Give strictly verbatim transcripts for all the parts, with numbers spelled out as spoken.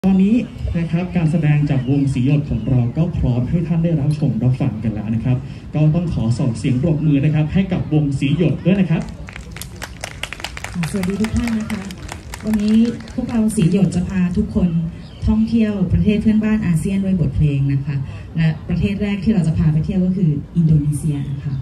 ตอนนี้นะครับการแสดงจากวงสีหยดของเราก็พร้อมให้ท่านได้รับชมรับฟังกันแล้วนะครับก็ต้องขอส่งเสียงปรบมือนะครับให้กับวงสีหยดด้วยนะครับสวัสดีทุกท่านนะคะวันนี้พวกเราสีหยดจะพาทุกคนท่องเที่ยวประเทศเพื่อนบ้านอาเซียนด้วยบทเพลงนะคะและประเทศแรกที่เราจะพาไปเที่ยวก็คืออินโดนีเซียนะคะ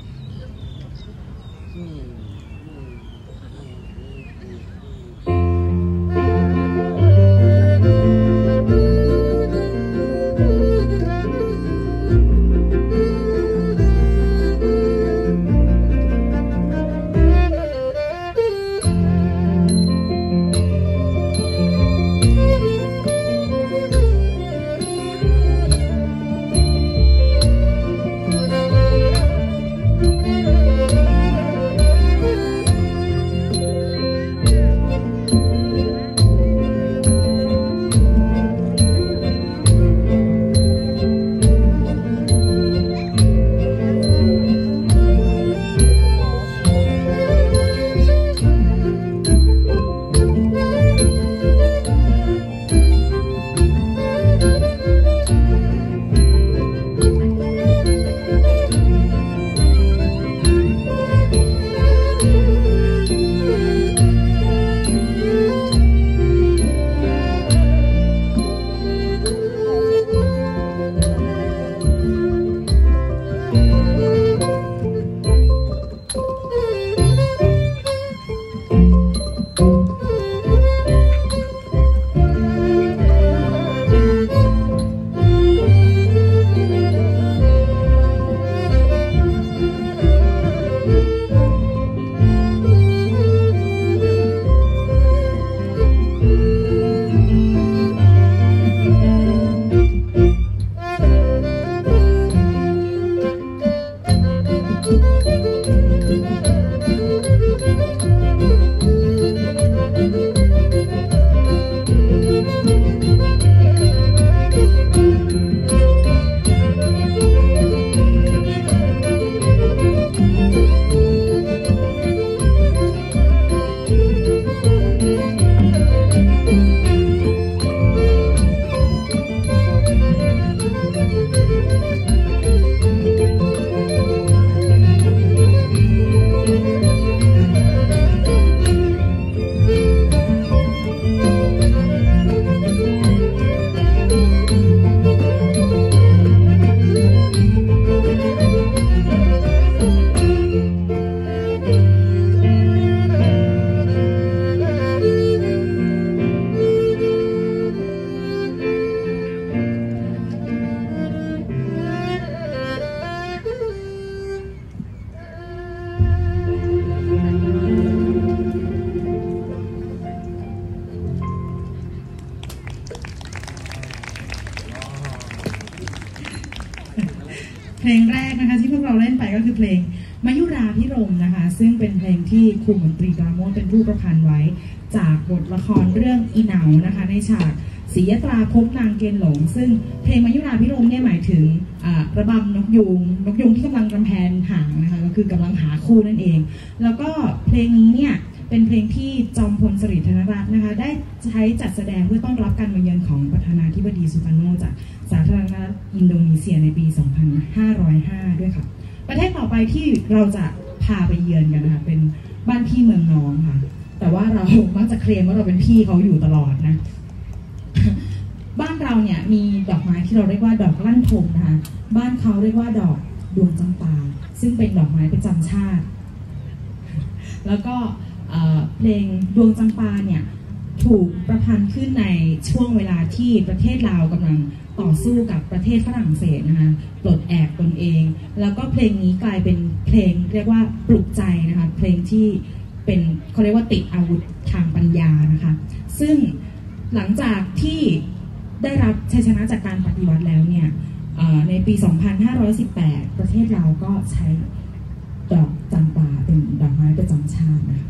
เพลงแรกนะคะที่พวกเราเล่นไปก็คือเพลงมายุราพิรมนะคะซึ่งเป็นเพลงที่ครูมนตรีปราโมชเป็นผู้ประพันธ์ไว้จากบทละครเรื่องอีเหนานะคะในฉากศรียตราพบนางเกณฑ์หลงซึ่งเพลงมายุราพิรมเนี่ยหมายถึงระบำนกยูงนกยูงที่กำลังรำแพนหางนะคะก็คือกำลังหาคู่นั่นเองแล้วก็เพลงนี้เนี่ยเป็นเพลงที่จอมพลสฤษดิ์ธนรัตน์นะคะได้ใช้จัดแสดงเพื่อต้อนรับการมาเยือนของประธานาธิบดีสุการโนจากสาธารณรัฐอินโดนีเซียในปี สองพันห้าร้อยห้า ด้วยค่ะประเทศต่อไปที่เราจะพาไปเยือนกันนะคะเป็นบ้านพี่เมืองน้องค่ะแต่ว่าเรามักจะเคลมว่าเราเป็นพี่เขาอยู่ตลอดนะบ้านเราเนี่ยมีดอกไม้ที่เราเรียกว่าดอกลั่นทมนะคะบ้านเขาเรียกว่าดอกดวงจำปาซึ่งเป็นดอกไม้ประจำชาติแล้วก็เพลงดวงจำปาเนี่ยถูกประพันธ์ขึ้นในช่วงเวลาที่ประเทศลาวกำลังต่อสู้กับประเทศฝรั่งเศสนะคะปลดแอกตนเองแล้วก็เพลงนี้กลายเป็นเพลงเรียกว่าปลุกใจนะคะเพลงที่เป็นเขาเรียกว่าติดอาวุธทางปัญญานะคะซึ่งหลังจากที่ได้รับชัยชนะจากการปฏิวัติแล้วเนี่ยในปี สองพันห้าร้อยสิบแปด ประเทศเราก็ใช้ดอกจำปาเป็นดอกไม้ประจำชาตินะคะ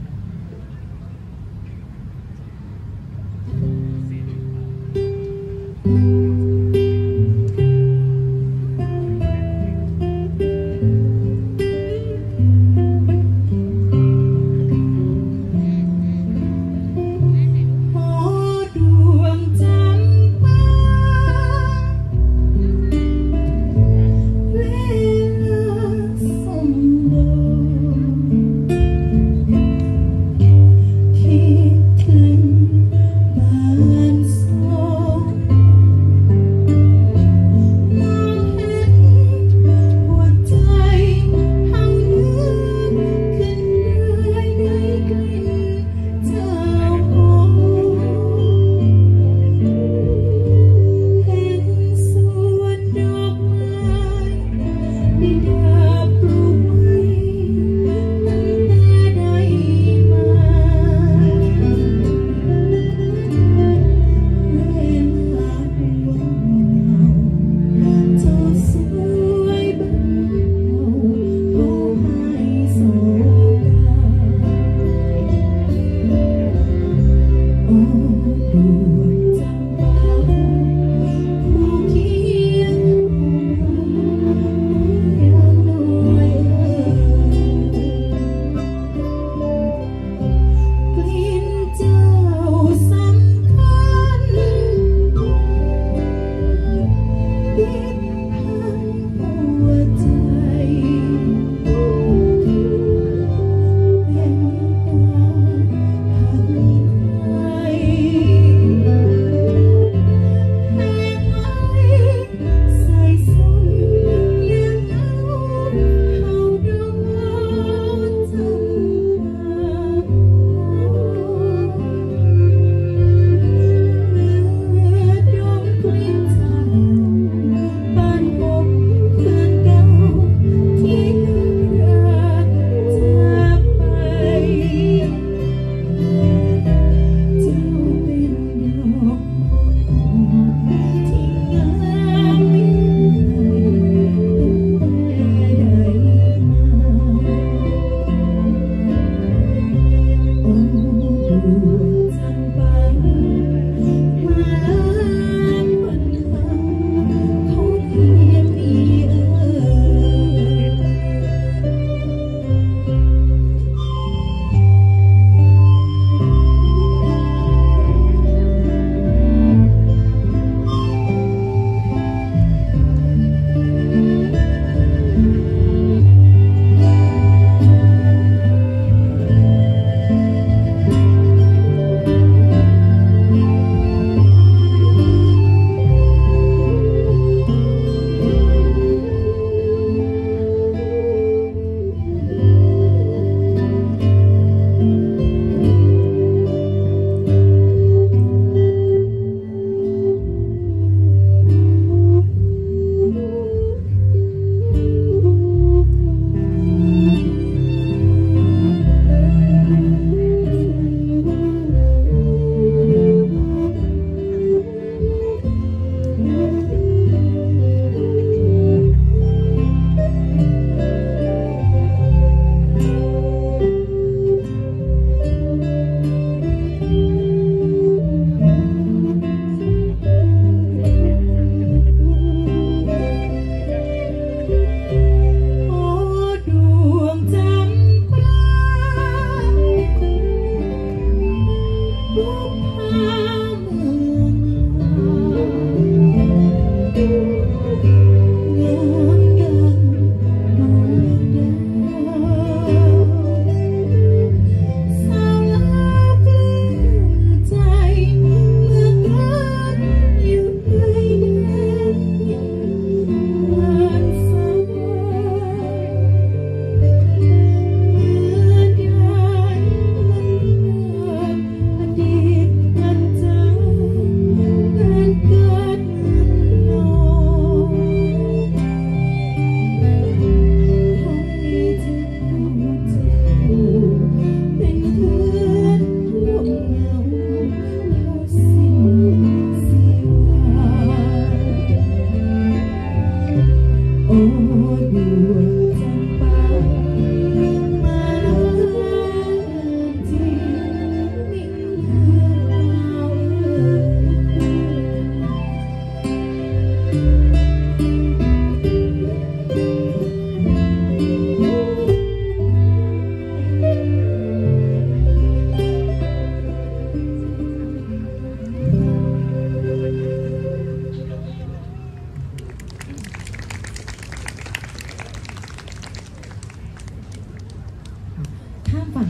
ขอดวงจันทร์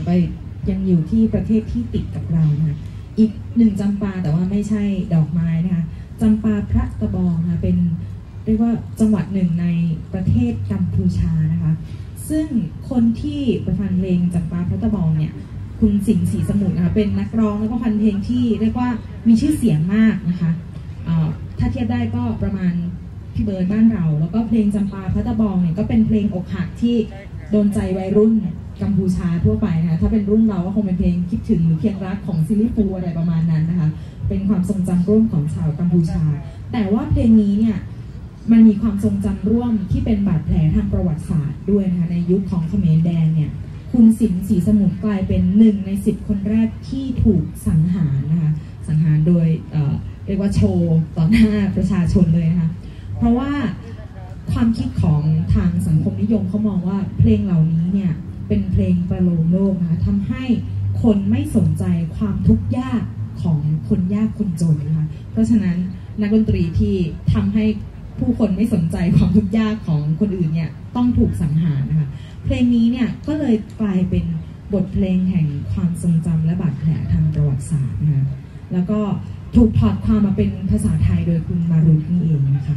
ไปยังอยู่ที่ประเทศที่ติดกับเรานะอีกหนึ่งจำปาแต่ว่าไม่ใช่ดอกไม้นะคะจำปาพระตะบองนะเป็นเรียกว่าจังหวัดหนึ่งในประเทศกัมพูชานะคะซึ่งคนที่ประพันธ์เพลงจำปาพระตะบองเนี่ยคุณสิงห์ศรีสมุทรนะคะเป็นนักร้องแล้วก็พันเพลงที่เรียกว่ามีชื่อเสียงมากนะคะถ้าเทียบได้ก็ประมาณพี่เบิร์ดบ้านเราแล้วก็เพลงจำปาพระตะบองเนี่ยก็เป็นเพลงอกหักที่โดนใจวัยรุ่นกัมพูชาทั่วไปนะคะถ้าเป็นรุ่นเราก็คงเป็นเพลงคิดถึงหรือเพียงรักของซิลลี่ฟูอะไรประมาณนั้นนะคะเป็นความทรงจำร่วมของชาวกัมพูชาแต่ว่าเพลงนี้เนี่ยมันมีความทรงจำร่วมที่เป็นบาดแผลทางประวัติศาสตร์ด้วยนะคะในยุคของเขมรแดงเนี่ยคุณสิงห์ศรีสมุทรกลายเป็นหนึ่งในสิบคนแรกที่ถูกสังหารนะคะสังหารโดยเอ่อเรียกว่าโชว์ต่อหน้าประชาชนเลยนะคะเพราะว่าความคิดของทางสังคมนิยมเขามองว่าเพลงเหล่านี้เนี่ยเป็นเพลงประโลมโลกนะคะทำให้คนไม่สนใจความทุกข์ยากของคนยากคนจนนะคะเพราะฉะนั้นนักดนตรีที่ทำให้ผู้คนไม่สนใจความทุกข์ยากของคนอื่นเนี่ยต้องถูกสังหารนะคะเพลงนี้เนี่ยก็เลยกลายเป็นบทเพลงแห่งความทรงจำและบาดแผลทางประวัติศาสตร์นะคะแล้วก็ถูกถอดความมาเป็นภาษาไทยโดยคุณมารุตนี่เองนะคะ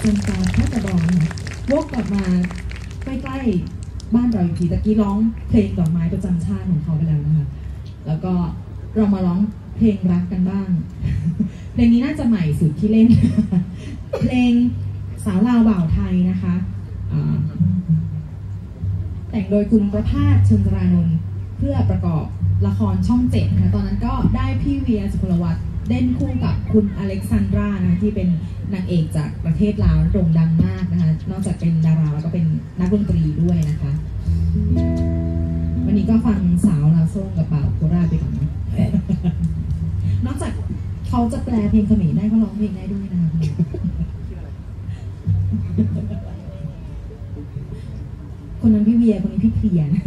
จนตาแทบจะบอลนะวกกลับมาใกล้ๆบ้านเราอีกทีตะกี้ร้องเพลงดอกไม้ประจำชาติของเขาไปแล้วนะคะแล้วก็เรามาร้องเพลงรักกันบ้าง เพลงนี้น่าจะใหม่สุดที่เล่น เพลงสาวลาวบ่าวไทยนะคะแต่งโดยคุณประภาส ชนจรานนท์เพื่อประกอบละครช่องเจ็ดนะคะตอนนั้นก็ได้พี่เวียสุพลวัฒน์เล่นคู่กับคุณอเล็กซานดรานะที่เป็นนางเอกจากประเทศลาวโด่งดังมากนะคะนอกจากเป็นดาราแล้วก็เป็นนักดนตรีด้วยนะคะวันนี้ก็ฟังสาวลาวโซ่กับบ่าวโคราชไปก่อนนะ นอกจากเขาจะแปลเพลงเขมรได้เขาร้องเพลงได้ด้วยนะคะคนนั้นพี่เวียคนนี้พี่เพลียนะ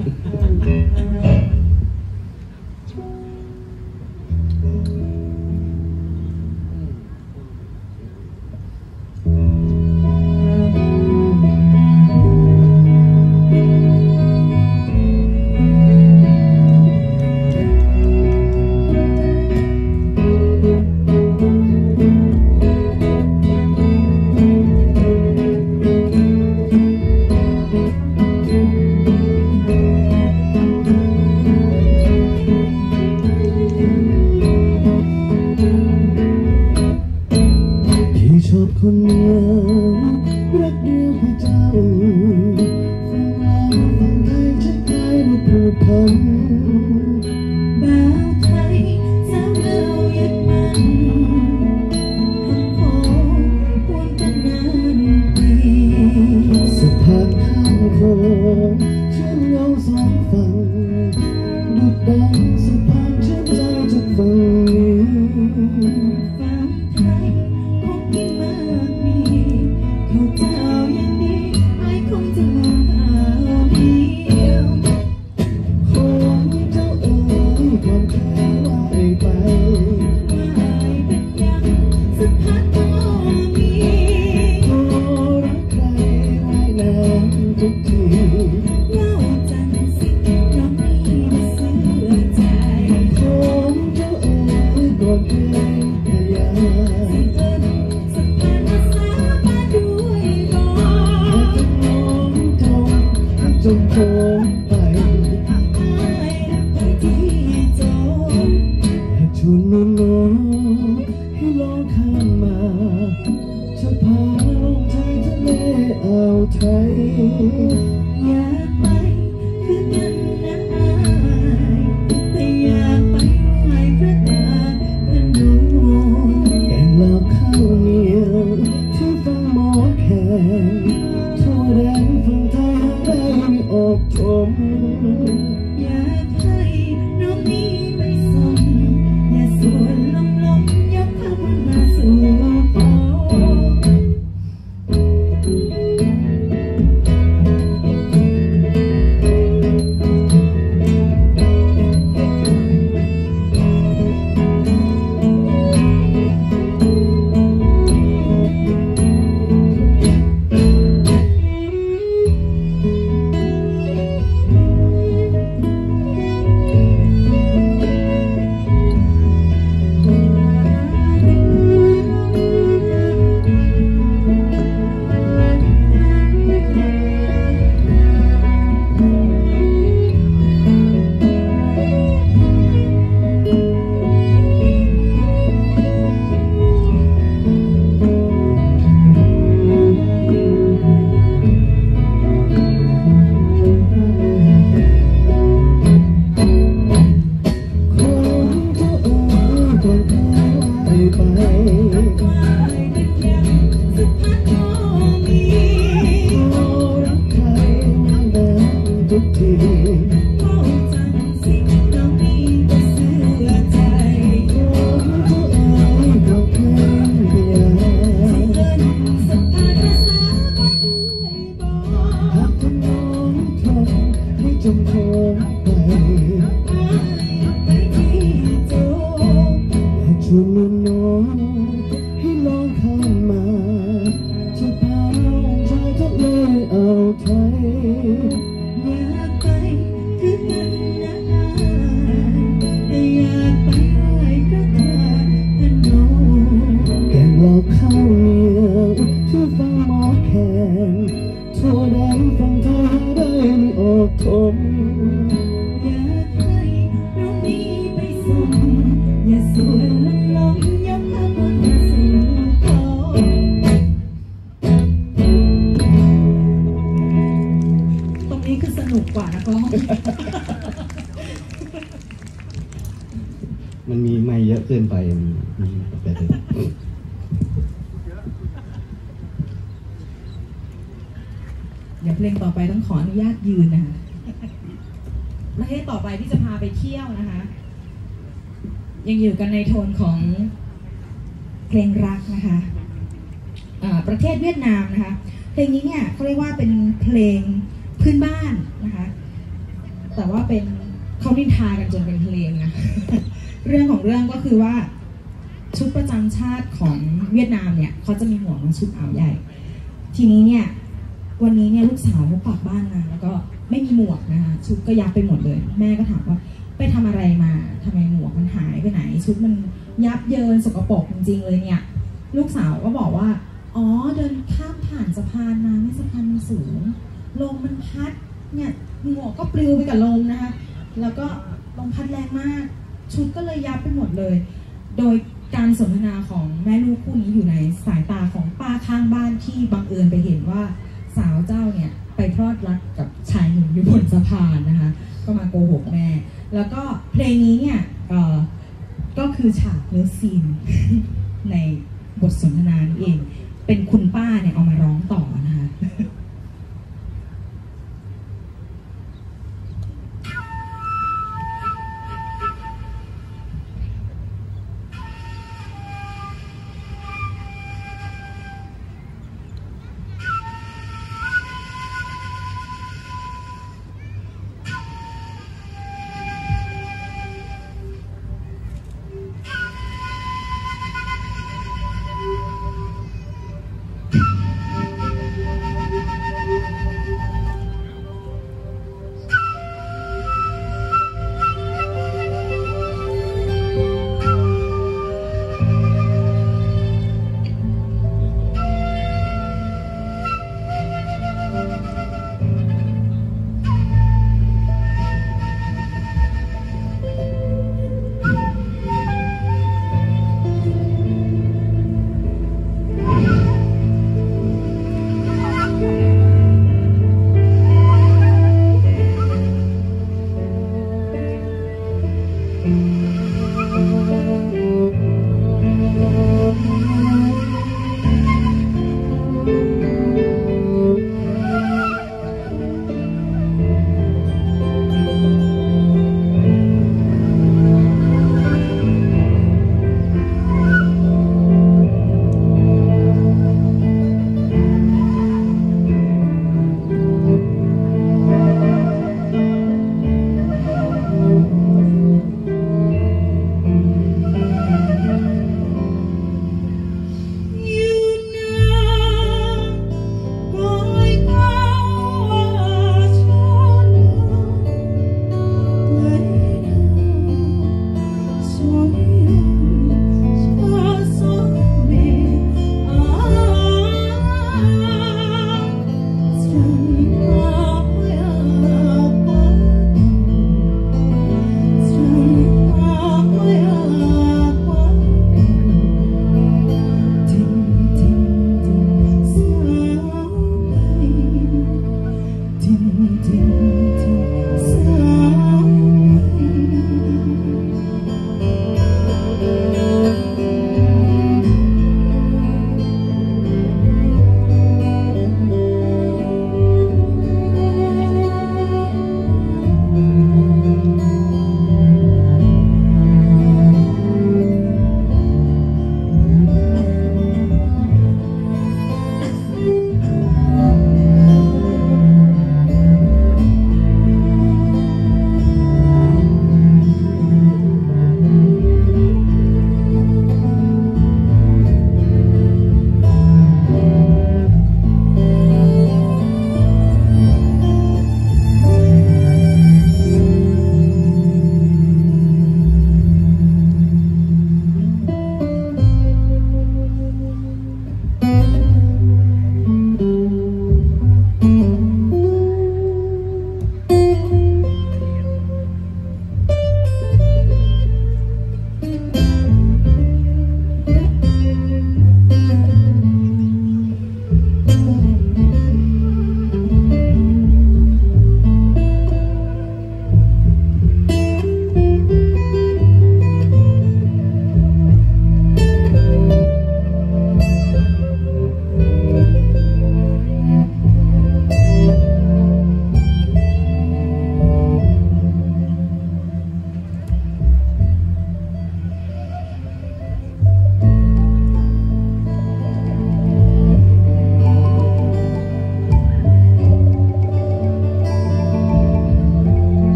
คนเดียวรักเดียวให้เจ้าฟังลาวฟังไทยใช้ไทยมาพูดคำบ่าวไทยสาวลาวยึดมันหักโหปวนกันนานปีสะพานข้ามโขงเชื่อมโยงสองฝั่งดุจดังสะพานเชื่อมใจทุกฝั่งเขาเจ้าอย่างนี้ไอ้คงจะมองเอาเดียวโค้งเจ้าเอ๋ยความแค่ว่าไอ้ไปว่าไอ้เป็นยังสักพักก็มีพอรักใครไว้นานทุกทีเล่าจังสิน้องนี่มาเสื่อใจโค้งเจ้าเอ๋ยกอดเกรงพยาสิเอิญสักพันมาสาบานด้วยก่อนจนโทมไปไปที่จมชวนน้องๆให้ลองข้ามมาจะพาลงใจทะเลอ่าวไทยอยากไปคือกันนะแต่อยากไปไหว้พระตาท่านดูแกงลาวข้าวเหนียวที่ฟังหมอแขนทั่วแดนฝั่งไทยได้ออกชมอยากให้น้องนี้ไปส่งอย่าส่วนลมลมยกคำมาสู่ขอขึ้นไปไปเลยเดี๋ยวเพลงต่อไปต้องขออนุญาตยืนนะคะประเทศต่อไปที่จะพาไปเที่ยวนะคะยังอยู่กันในโทนของเพลงรักนะคะประเทศเวียดนามนะคะเพลงนี้เนี่ยเขาเรียกว่าเป็นเพลงพื้นบ้านนะคะแต่ว่าเป็นเขานินทากันจนเป็นเพลงนะ เรื่องของเรื่องก็คือว่าชุดประจำชาติของเวียดนามเนี่ยเขาจะมีหมวกชุดอ่าวใหญ่ทีนี้เนี่ยวันนี้เนี่ยลูกสาวเขากลับบ้านมาแล้วก็ไม่มีหมวกนะคะชุดก็ยับไปหมดเลยแม่ก็ถามว่าไปทำอะไรมาทำไมหมวกมันหายไปไหนชุดมันยับเยินสกปรกจริงๆเลยเนี่ยลูกสาวก็บอกว่าอ๋อเดินข้ามผ่านสะพานมาไม่สะพานมันสูงลมมันพัดเนี่ยหมวกก็ปลิวไปกับลมนะคะแล้วก็ลมพัดแรงมากชุดก็เลยยับไปหมดเลยโดยการสนทนาของแม่ลูกคู่นี้อยู่ในสายตาของป้าข้างบ้านที่บังเอิญไปเห็นว่าสาวเจ้าเนี่ยไปพลอดรักกับชายหนุ่มอยู่บนสะพานนะคะก็มาโกหกแม่แล้วก็เพลงนี้เนี่ยก็คือฉากเลิฟซีนในบทสนทนานี้เองเป็นคุณป้าเนี่ยเอามาร้องต่อนะคะ Thank you.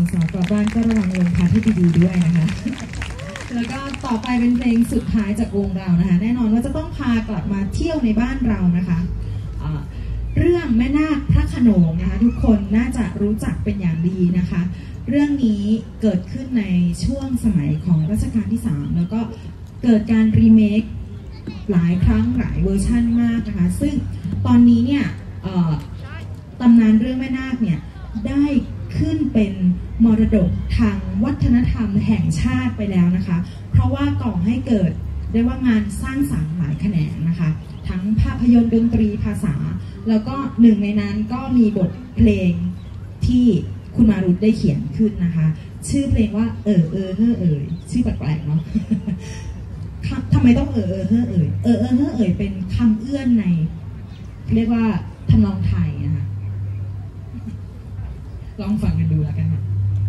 สาวๆกลับบ้านก็ระวังลมพัดให้ดีๆด้วยนะคะแล้วก็ต่อไปเป็นเพลงสุดท้ายจากวงเรานะคะแน่นอนว่าจะต้องพากลับมาเที่ยวในบ้านเรานะคะเรื่องแม่นาคพระโขนงนะคะทุกคนน่าจะรู้จักเป็นอย่างดีนะคะเรื่องนี้เกิดขึ้นในช่วงสมัยของรัชกาลที่สามแล้วก็เกิดการรีเมคหลายครั้งหลายเวอร์ชั่นมากนะคะซึ่งตอนนี้เนี่ยตำนานเรื่องแม่นาคเนี่ยได้ขึ้นเป็นมรดกทางวัฒนธรรมแห่งชาติไปแล้วนะคะเพราะว่าก่อให้เกิดได้ว่างานสร้างสรรค์หลายแขนงนะคะทั้งภาพยนตร์ดนตรีภาษาแล้วก็หนึ่งในนั้นก็มีบทเพลงที่คุณมารุตได้เขียนขึ้นนะคะชื่อเพลงว่าเออเออเฮ้อเอ่ยชื่อแปลกๆเนาะทำไมต้องเออเออเฮ้อเอ่ยเออเออเฮ้อเอ่ยเป็นคำเอื้อนในเรียกว่าทำนองไทยนะคะลองฟังกันดูแล้วกันค่ะ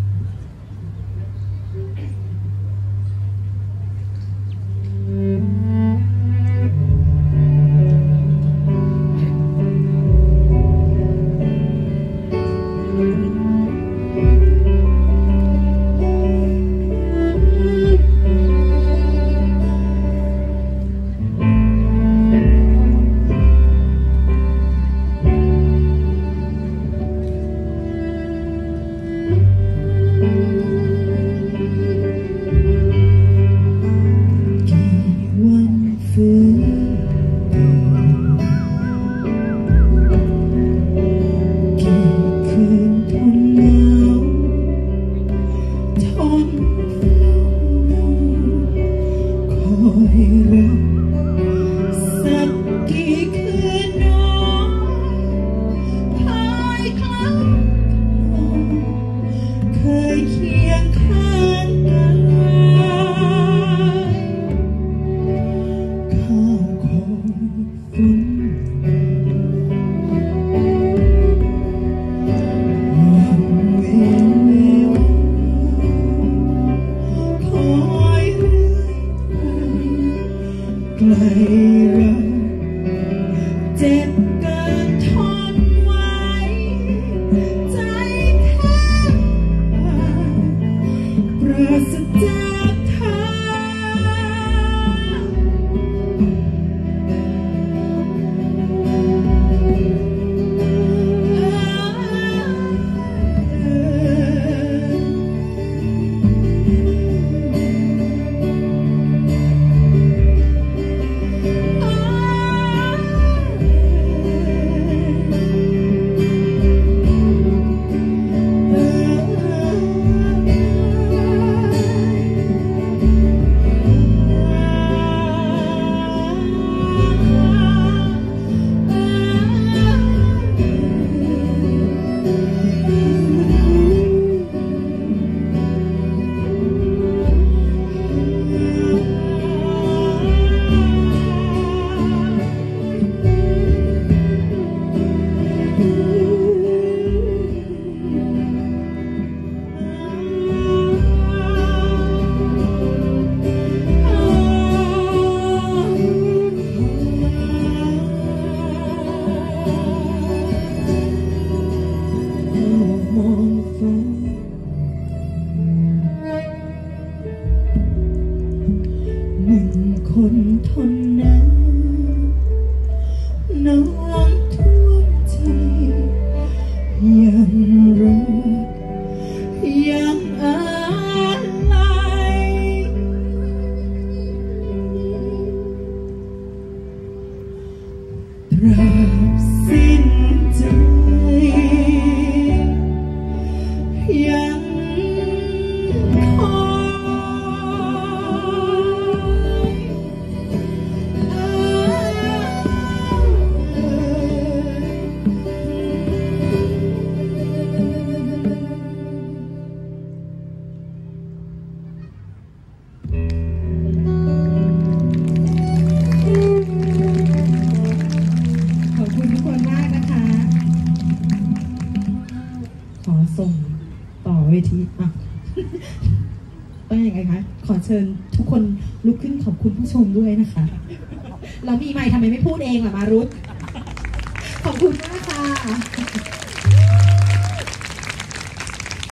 ต้องยังไงคะขอเชิญทุกคนลุกขึ้นขอบคุณผู้ชมด้วยนะคะเรามีไมค์ทำไมไม่พูดเองล่ะมารุตขอบคุณมากค่ะ